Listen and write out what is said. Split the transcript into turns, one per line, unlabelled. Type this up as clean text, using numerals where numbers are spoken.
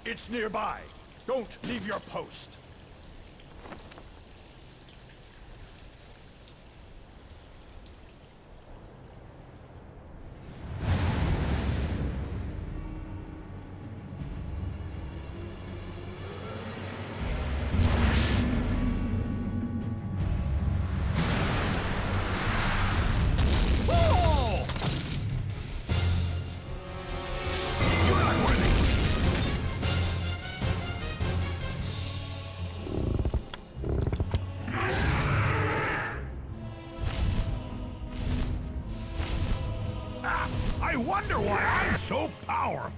It's nearby. Don't leave your post. I wonder why I'm so powerful.